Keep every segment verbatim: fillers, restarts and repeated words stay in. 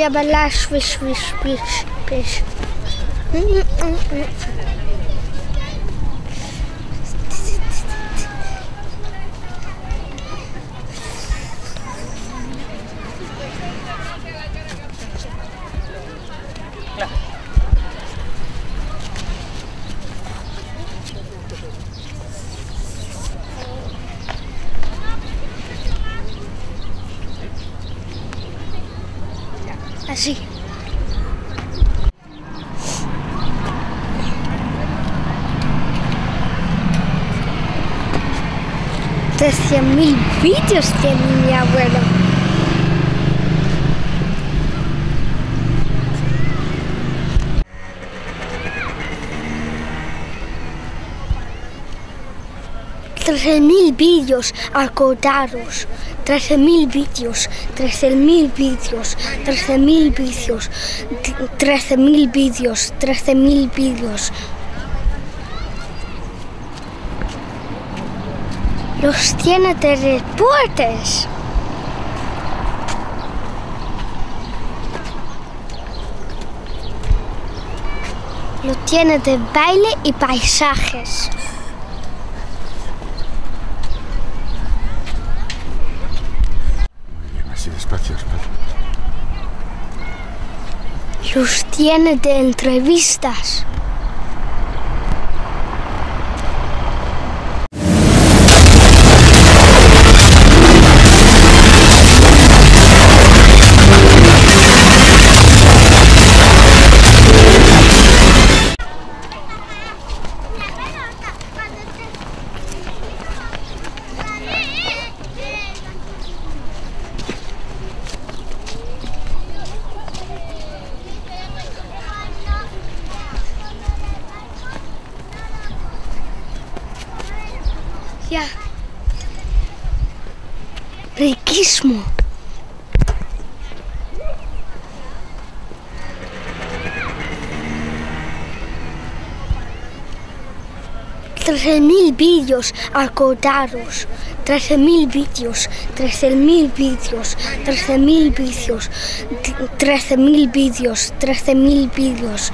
a bailar swish, swish, swish, swish. Así. Trece mil vídeos tiene mi abuelo. Trece mil vídeos, acordaros. Trece mil vídeos, trece mil vídeos, trece mil vídeos, trece mil vídeos, trece mil vídeos. Los tiene de deportes. Lo tiene de baile y paisajes. Así despacio, despacio. Los tiene de entrevistas. Ya. Riquísimo. Trece mil vídeos, acordaros. Trece mil vídeos, trece mil vídeos, trece mil vídeos, trece mil vídeos, trece mil vídeos.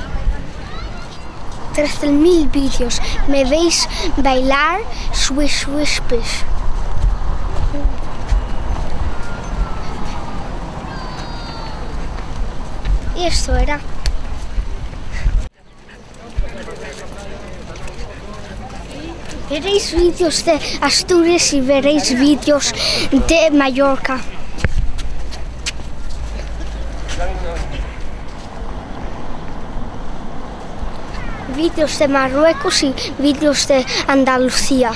trece mil vídeos. Me veis bailar swish, swish, swish. Y esto era. Veréis vídeos de Asturias y veréis vídeos de Mallorca. Vídeos de Marruecos y vídeos de Andalucía.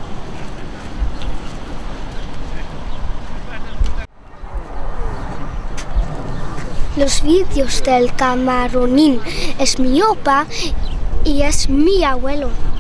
Los vídeos del camaronín es mi opa y es mi abuelo.